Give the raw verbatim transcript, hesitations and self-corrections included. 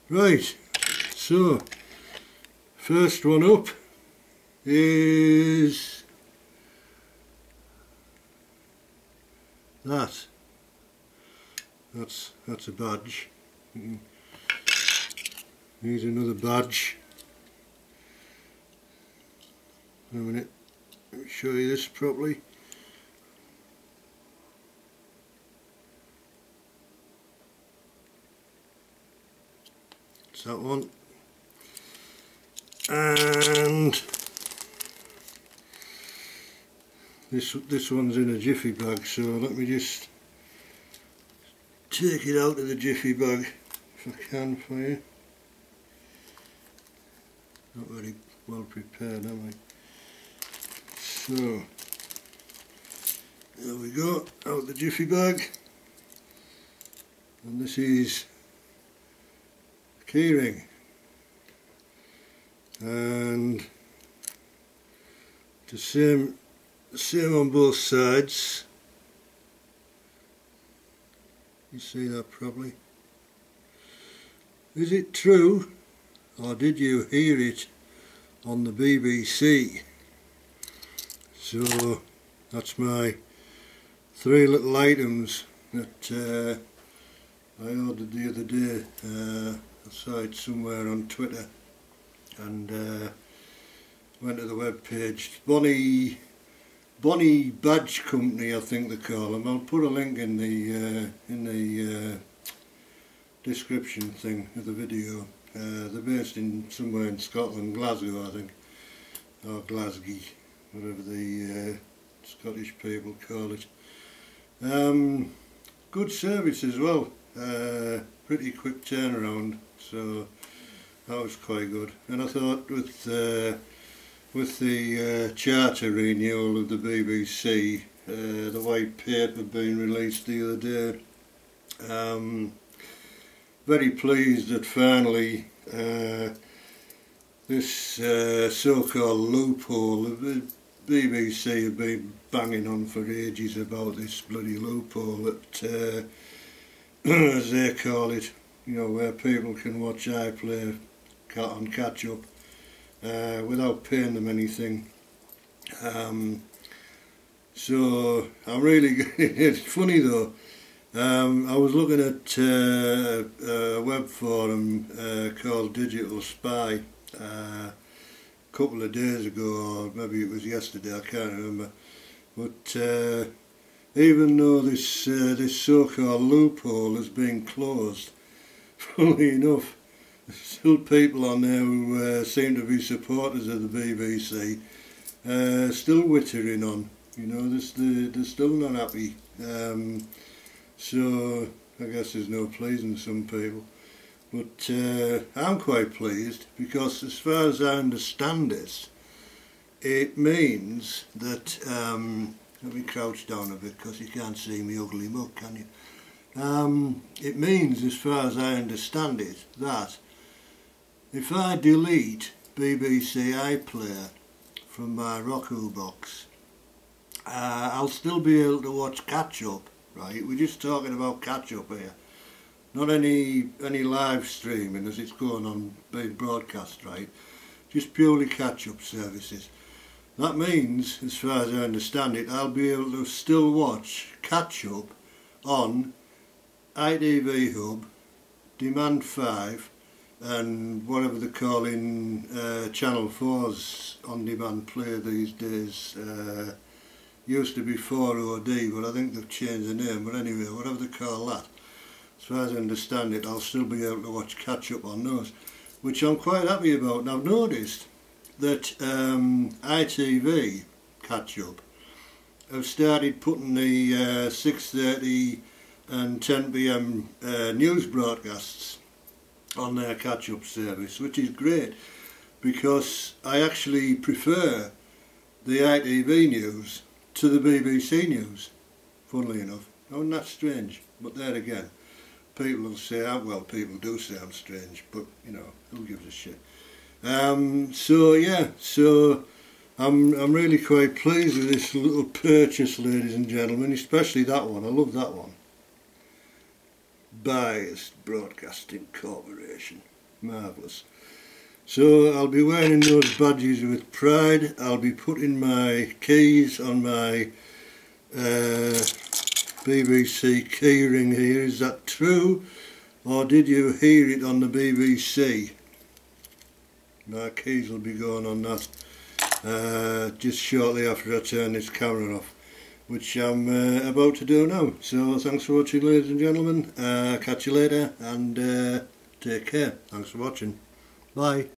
Right, so first one up is that. That's that's a badge. Here's another badge. A minute, let me show you this properly. It's that one. And this this one's in a jiffy bag, so let me just take it out of the jiffy bag if I can for you. Not very well prepared, am I? So there we go, out the jiffy bag. And this is keyring, and the same same on both sides. You see that probably. Is it true, or did you hear it on the B B C? So that's my three little items that uh, I ordered the other day. Uh, I saw it somewhere on Twitter and uh, went to the web page. Bonnie Bonnie Badge Company, I think they call them. I'll put a link in the uh, in the uh, description thing of the video. Uh, they're based in somewhere in Scotland, Glasgow, I think, or Glasgow, whatever the uh, Scottish people call it. Um, good service as well. Uh, pretty quick turnaround, so that was quite good. And I thought with uh, with the uh, charter renewal of the B B C, uh, the white paper being released the other day, um, very pleased that finally uh, this uh, so-called loophole, the B B C have been banging on for ages about this bloody loophole that uh, as they call it, you know, where people can watch iPlayer on catch up uh, without paying them anything. Um, so I'm really, it's funny though, um, I was looking at uh, a web forum uh, called Digital Spy uh, a couple of days ago, or maybe it was yesterday, I can't remember, but uh, even though this uh, this so-called loophole has been closed, funnily enough, there's still people on there who uh, seem to be supporters of the B B C, uh, still wittering on, you know, they're, they're still not happy. Um, so I guess there's no pleasing some people. But uh, I'm quite pleased because as far as I understand this, it means that, um, let me crouch down a bit because you can't see me ugly mug, can you? Um, it means, as far as I understand it, that if I delete B B C iPlayer from my Roku box, uh, I'll still be able to watch catch-up, right? We're just talking about catch-up here. Not any any live streaming as it's going on being broadcast, right? Just purely catch-up services. That means, as far as I understand it, I'll be able to still watch catch-up on I T V Hub, Demand five, and whatever they're calling uh, Channel four's on-demand player these days. Uh, used to be four O D, but I think they've changed the name. But anyway, whatever they call that, as far as I understand it, I'll still be able to watch catch-up on those, which I'm quite happy about. And I've noticed that um, I T V catch-up have started putting the uh, six thirty and ten p m uh, news broadcasts on their catch-up service, which is great because I actually prefer the I T V news to the B B C news, funnily enough. Oh, and that's strange, but there again, people will say, well, people do say I'm strange, but, you know, who gives a shit? Um, so, yeah, so I'm, I'm really quite pleased with this little purchase, ladies and gentlemen, especially that one. I love that one. Biased Broadcasting Corporation. marvellous. So I'll be wearing those badges with pride. I'll be putting my keys on my uh, B B C keyring here. Is that true, or did you hear it on the B B C? My keys will be going on that uh, just shortly after I turn this camera off, which I'm uh, about to do now. So thanks for watching, ladies and gentlemen. Uh, catch you later, and uh, take care. Thanks for watching. Bye.